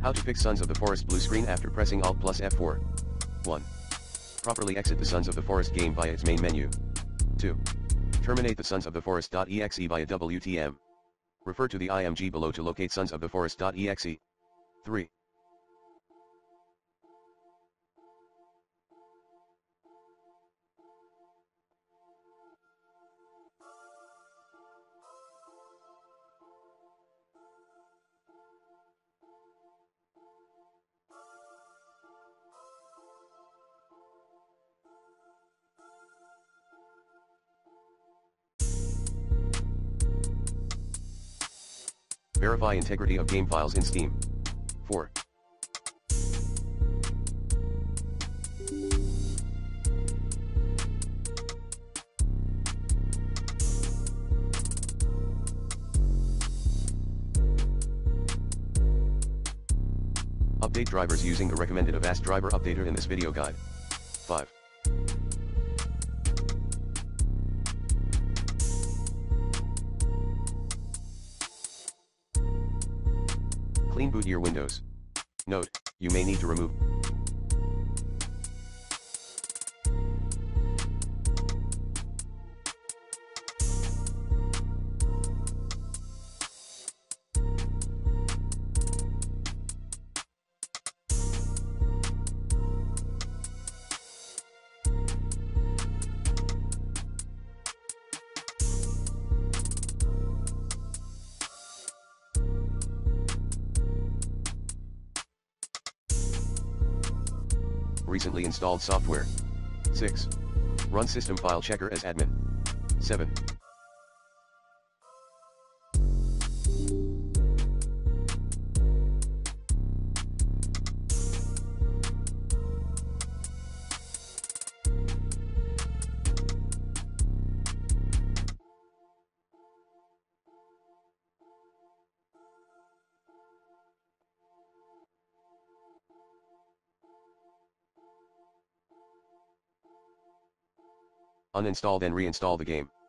How to fix Sons of the Forest blue screen after pressing Alt+F4. 1. Properly exit the Sons of the Forest game via its main menu. 2. Terminate the Sons of the Forest.exe via WTM. Refer to the IMG below to locate Sons of the Forest.exe. 3. Verify integrity of game files in Steam. 4. Update drivers using the recommended Avast driver updater in this video guide. 5. Clean boot your Windows. Note, you may need to remove recently installed software. 6. Run system file checker as admin. 7. Uninstall then reinstall the game.